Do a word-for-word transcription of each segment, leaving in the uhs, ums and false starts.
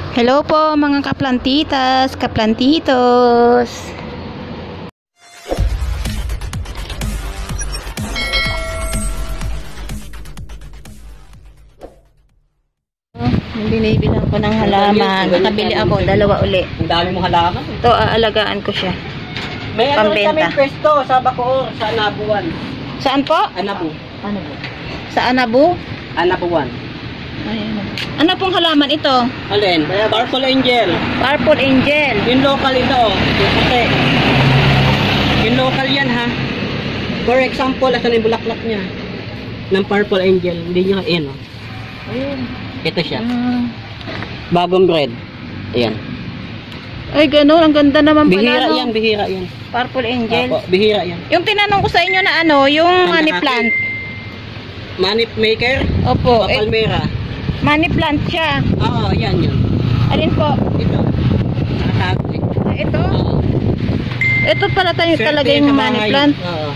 Hello po mga kaplantitas, kaplantitos. Binibilang ko ng halaman. Nakabili ako, dalawa uli. Ang dami mong halaman. Ito, aalagaan ko siya. May ano rin kami Pambenta. pwesto sa Bacoor, sa Anabuan. Saan po? Anabu. Anabu. Sa Anabu? Anabuan. Ay, ano pong halaman ito? Alin? Purple Angel. Purple Angel. Yung local ito, oh. Yung puti. Yung local yan, ha? For example, asan yung bulaklak niya? Ng Purple Angel. Hindi niya, ayan, oh. Ayun. Ito siya. Ah. Bagong bread. Ayan. Ay, gano'n. Ang ganda naman pala. Bihira no? yan, bihira yan. Purple Angel. Opo, bihira yan. Yung tinanong ko sa inyo na ano, yung Ang money nakaki- plant. Money maker? Opo. O Eh, palmera? money plant siya. Oo, yan yun. Alin po? Ito. Nakatago eh. Ah, ito? Oo. Ito pala tayo Swerte talaga yan yung sa money bahay. plant. Oo.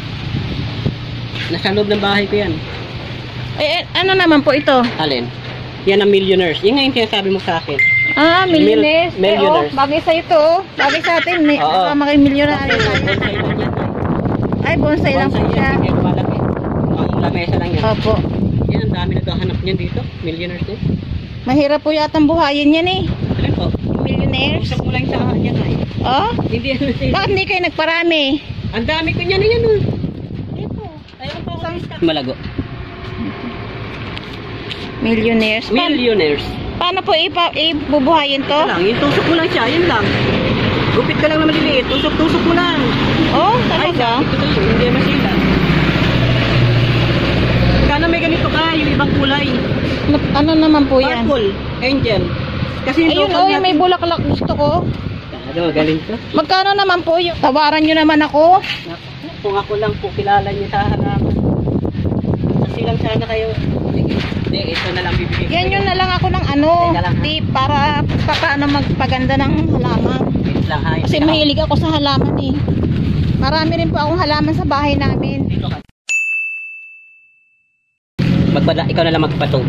Nasa loob ng bahay ko yan. Eh, eh, ano naman po ito? Alin? Yan ang millionaires. Yan nga yung sinasabi mo sa akin. Ah, millionaires. Mil- millionaires. Eh, oh, bagay sa ito. Oh. Bagay sa atin. May Oo. kasama kayo millionaire. Bonsai lang yan. Ay, bonsai lang po Bonsai siya. yan. Hindi yan malaki. Ang lamesa lang yan. Opo. Yan, ang dami naghahanap niyan dito. Millionaires din. Mahirap po yata ang buhayin yan eh. Alin po? Millionaires. Usap mo lang sa akin yan ay. Oh? Hindi ano sa'yo. Bakit hindi kayo nagparami? Ang dami ko niyan. Yan oh. Ito. Ayaw pa ako. Malago. Millionaires. Pa Millionaires. paano po ipa ibubuhayin to? Ito lang. Yung tusok mo lang siya. Yan lang. Gupit ka lang na maliliit. Tusok-tusok mo lang. Oh, Ay, talaga? ito tayo. Hindi masila. Kana may ganito ka. Yung ibang kulay. Ano, ano naman po yan? Purple. Angel. Kasi yung Ayun local oh, yung may natin- bulaklak gusto ko. Ano, galing to. Magkano naman po yung tawaran nyo naman ako? Kung ako lang po kilala niyo sa halaman. Kasi lang sana kayo. Sige. Hindi, ito na lang bibigay. Yan yun na lang ako ng ano, Teka lang, ha? tip para pa, paano magpaganda ng halaman. Wait lang ha. Kasi mahilig ako sa halaman eh. Marami rin po akong halaman sa bahay namin. Dito ka. Magpala, ikaw na lang magpatubo.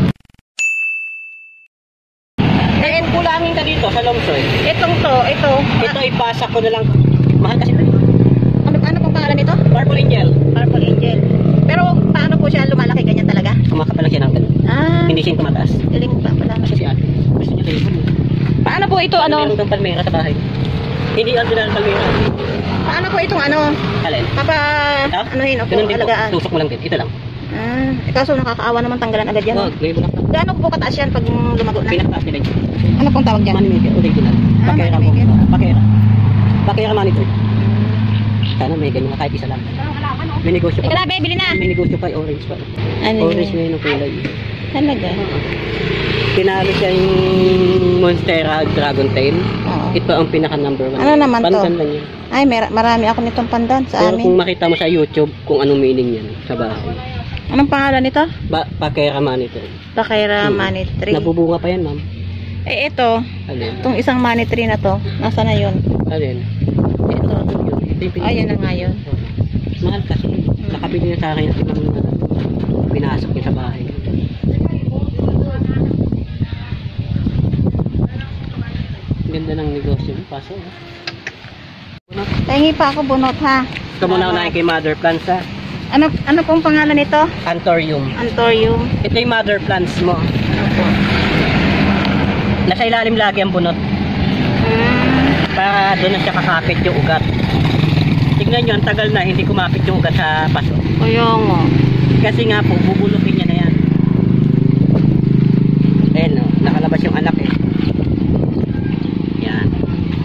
Eh, kulangin ka dito sa Longsoy. Itong to, ito. Ito ipasa ko na lang. Mahal kasi tayo. Ano, ano pong pangalan nito? Purple Angel. Purple Angel. Pero paano po siya lumalaki ganyan talaga? Kumakapalang siya ng ganun. Ah, Hindi siya yung tumataas. galing pa pala. Kasi si ate. Gusto niya telephone. Paano po ito ano? Meron ng palmera sa bahay. Hindi ordinary palmera. Paano po itong ano? Alin? Papa, Ha? anuhin ako, Ganun din po. alagaan. Tusok mo lang din. Ito lang. Ah, eh, kaso nakakaawa naman tanggalan agad yan. Wag, may bulaklak. Gaano po kataas yan pag lumago na? Pinaktaas nila yun. Ano pong tawag dyan? Money maker, original. Ah, Pakera money mo. maker. Pakera. Pakera money to. Sana may ganyan na kahit isa lang. May negosyo Ika pa. na, bibili na. May negosyo pa, orange pa. Ano Orange yun? ngayon ang kulay. Talaga? Pinalo siya yung Monstera Dragon Tail. Oo. Ito ang pinaka number one. Ano naman to? Pandan lang yan. Ay, mer marami ako nitong pandan sa Pero kung amin. makita mo sa YouTube kung anong meaning yan sa bahay. Anong pangalan nito? Ba Pakera money to. Pakera Hmm. money tree. Nabubunga pa yan, ma'am. Eh, ito. Alin? Itong isang money tree na to. Nasa na yun? Alin? Ito. Ito yung pinaka- Ayan na nga yun. Mahal kasi. Nakabili na sa akin at ibang pinasok niya sa bahay. Ganda ng negosyo. Paso. Bunot. Pahingi pa ako bunot ha. Ito muna unahin kay Mother Plants ha. Ano ano pong pangalan nito? Anthurium. Anthurium. Ito yung Mother Plants mo. Ano po? Nasa ilalim lagi ang bunot. Hmm. Para doon na siya kakapit yung ugat. Tignan nyo, ang tagal na hindi kumapit yung ugat sa paso. Kaya nga. Kasi nga po, bubulukin niya na yan. Ayan o, nakalabas yung anak eh. Yan.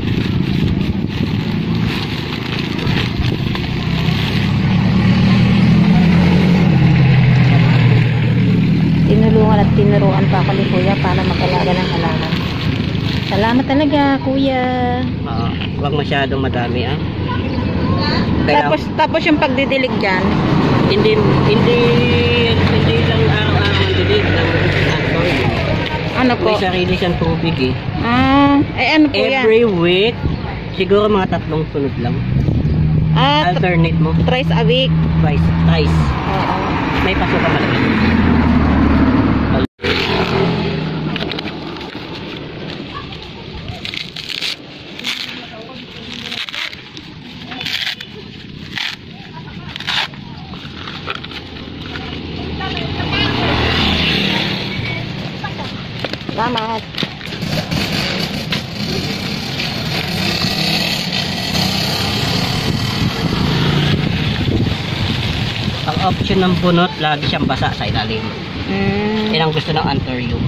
Tinulungan at tinuruan pa ako ni Kuya para mag-alaga ng halaman. Salamat talaga, Kuya. Oo, huwag masyadong madami ah. Kailangan- Tapos tapos yung pagdidilig diyan. hindi hindi hindi lang araw-araw ang dilig ng Anthurium. Ano po? May sarili siyang tubig eh. Ah, eh ano po yan? Every week, siguro mga tatlong sunod lang. Ah, Alternate mo. thrice a week. Twice. Twice. Oo. May paso ka malaki. Salamat. Ang option ng bunot, lagi siyang basa sa ilalim. Mm. Yan ang gusto ng anthurium.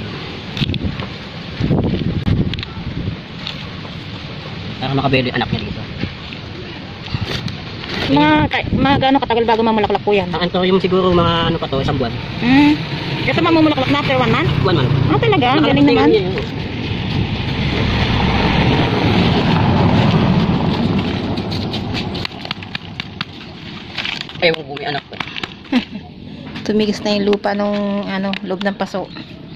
Para makabelo yung anak niya dito. Mga, ka- mga gaano katagal bago mamulaklak po yan? Ang anthurium siguro mga ano pa to, isang buwan. Mm. Ito mamumulaklak na after one month? One month. Ah, talaga? Ang galing Nakalating naman. niya yun. Ewan ko may anak ko. Tumigis na yung lupa nung ano, loob ng paso.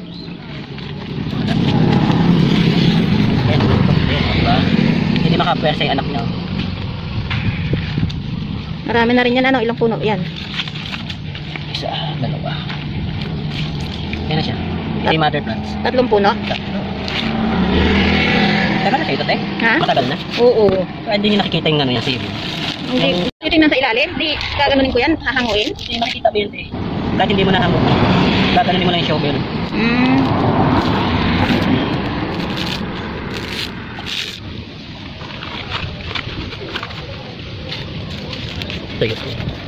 Yan, diba? Hindi makapwersa yung anak niya. Marami na rin yan, ano, ilang puno yan. Isa, dalawa. Yan na siya. Three mother plants. Tatlong puno? Tatlo. Tagal na siya ito, te? Ha? Matagal na? Oo. Kaya hindi niyo nakikita yung ano yan, sibling. Hindi, titingnan sa ilalim? Di, gaganunin ko yan, hahanguin? Hindi makikita ba yun, te? Kahit hindi mo nahango. Gaganunin mo lang yung shovel. Mm. Ito yun.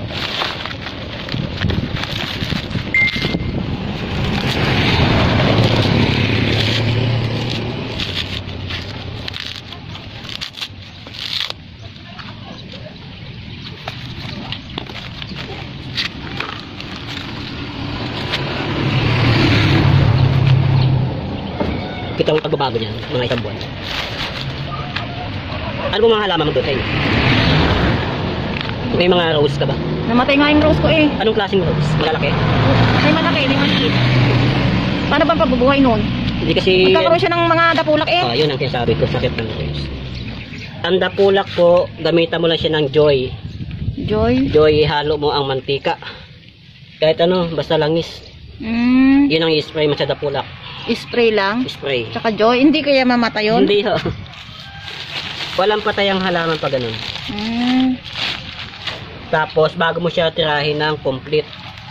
Kita mo pagbabago niyan, mga isang buwan. Ano ba mga halaman mo doon, te? May mga rose ka ba? Namatay nga yung rose ko eh. Anong klaseng rose? Malalaki? May malaki, may maliit. Paano bang pagbubuhay nun? Hindi kasi... Magkakaroon siya ng mga dapulak eh. Ah, yun ang sinasabi ko, sakit ng rose. Ang dapulak po, gamitan mo lang siya ng joy. Joy? Joy, halo mo ang mantika. Kahit ano, basta langis. Mm. Yun ang i-spray mo sa dapulak. Spray lang. Spray. Tsaka joy, hindi kaya mamatay yun? Hindi ho. Walang patay ang halaman pa ganun. Mm. Tapos, bago mo siya tirahin ng complete.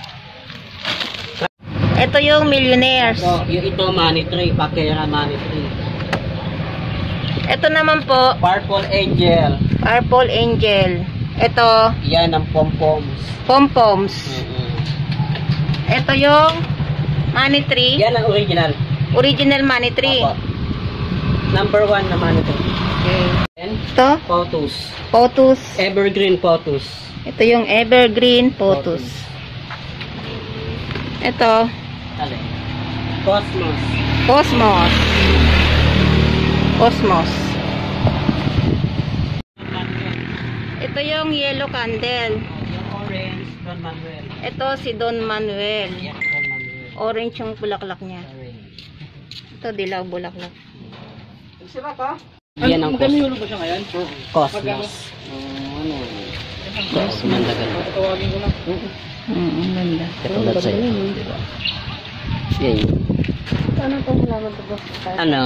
Ito yung millionaires. So, yung ito, money tree, Pakera money tree. Ito naman po, Purple angel. purple angel. Ito, Yan ang pom-poms. pom-poms. Mm-mm. Ito yung money tree. Yan ang original. Original money tree. Opo. Number one na money tree. Okay. And Ito, pothos. pothos. Evergreen pothos. Ito yung evergreen pothos. Ito, Alin? Cosmos. cosmos. Cosmos. Ito yung yellow candle. Yung orange, Don Manuel. Ito si Don Manuel. Yan, Don Manuel. Orange yung bulaklak niya. Orange. Ito dilaw bulaklak. Yan ang cosmos. Cosmos. Cosmos. Mm, ang ganda. Katulad sa'yo. Diba? Yan yun. Ano itong halaman ito? Ano?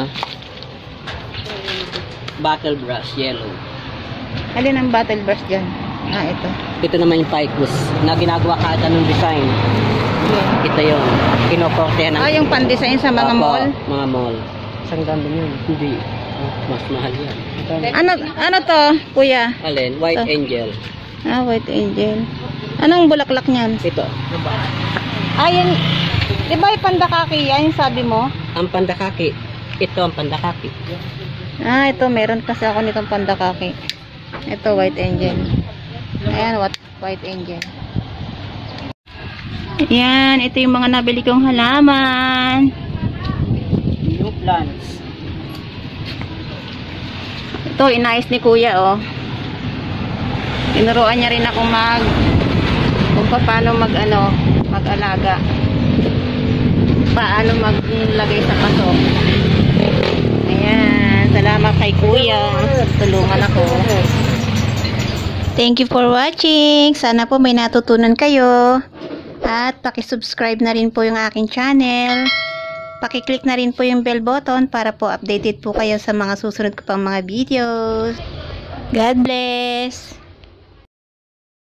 Battle brush, yellow. Alin ang battle brush dyan? Ah, ito. Ito naman yung ficus na ginagawa kahit anong design. Yeah. Ito yun. Kinokortehan ng... Ah, yung pan-design sa mga Opo, mall? mga mall. Isang ganda yun. Hindi. Mas mahal yan. Ano ano to, kuya? Alin? White Ito. angel. Ah, white angel. Anong bulaklak niyan? Ito. Ah, yan. Di ba yung pandakaki yan, yung sabi mo? Ang pandakaki. Ito ang pandakaki. Ah, ito. Meron kasi ako nitong pandakaki. Ito, white angel. Ayan, what, white angel. Ayan, ito yung mga nabili kong halaman. New plants. Ito, inayos ni kuya, oh. Tinuruan niya rin ako mag kung paano mag ano, mag-alaga. Paano maglagay sa paso. Ayan, salamat kay kuya. Tulungan ako. Thank you for watching. Sana po may natutunan kayo. At paki-subscribe na rin po yung aking channel. Paki-click na rin po yung bell button para po updated po kayo sa mga susunod ko pang mga videos. God bless!